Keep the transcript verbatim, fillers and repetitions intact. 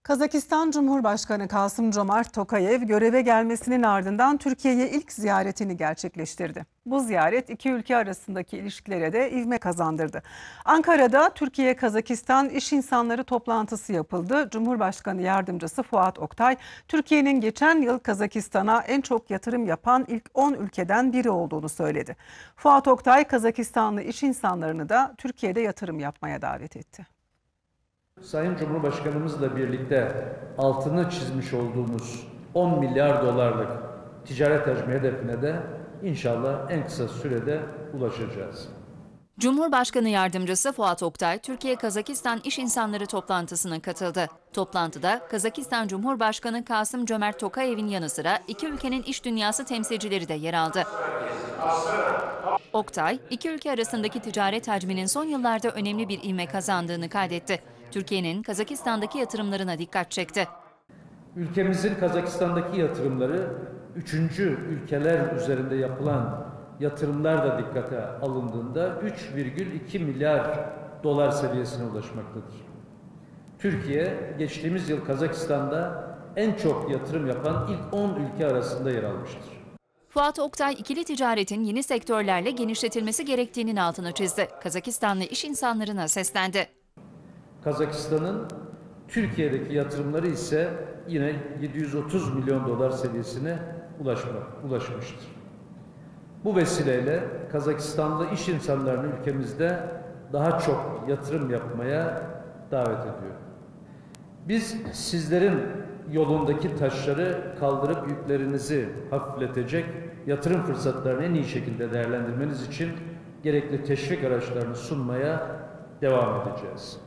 Kazakistan Cumhurbaşkanı Kasım-Jomart Tokayev göreve gelmesinin ardından Türkiye'ye ilk ziyaretini gerçekleştirdi. Bu ziyaret iki ülke arasındaki ilişkilere de ivme kazandırdı. Ankara'da Türkiye-Kazakistan İş İnsanları toplantısı yapıldı. Cumhurbaşkanı Yardımcısı Fuat Oktay, Türkiye'nin geçen yıl Kazakistan'a en çok yatırım yapan ilk on ülkeden biri olduğunu söyledi. Fuat Oktay, Kazakistanlı iş insanlarını da Türkiye'de yatırım yapmaya davet etti. Sayın Cumhurbaşkanımızla birlikte altını çizmiş olduğumuz on milyar dolarlık ticaret hacmi hedefine de inşallah en kısa sürede ulaşacağız. Cumhurbaşkanı Yardımcısı Fuat Oktay, Türkiye-Kazakistan İş İnsanları toplantısına katıldı. Toplantıda Kazakistan Cumhurbaşkanı Kasım-Jomart Tokayev'in yanı sıra iki ülkenin iş dünyası temsilcileri de yer aldı. Oktay, iki ülke arasındaki ticaret hacminin son yıllarda önemli bir ivme kazandığını kaydetti. Türkiye'nin Kazakistan'daki yatırımlarına dikkat çekti. Ülkemizin Kazakistan'daki yatırımları üçüncü ülkeler üzerinde yapılan yatırımlar da dikkate alındığında üç virgül iki milyar dolar seviyesine ulaşmaktadır. Türkiye geçtiğimiz yıl Kazakistan'da en çok yatırım yapan ilk on ülke arasında yer almıştır. Fuat Oktay, ikili ticaretin yeni sektörlerle genişletilmesi gerektiğinin altını çizdi. Kazakistanlı iş insanlarına seslendi. Kazakistan'ın Türkiye'deki yatırımları ise yine yedi yüz otuz milyon dolar seviyesine ulaşma, ulaşmıştır. Bu vesileyle Kazakistanlı iş insanlarını ülkemizde daha çok yatırım yapmaya davet ediyor. Biz sizlerin yolundaki taşları kaldırıp yüklerinizi hafifletecek yatırım fırsatlarını en iyi şekilde değerlendirmeniz için gerekli teşvik araçlarını sunmaya devam edeceğiz.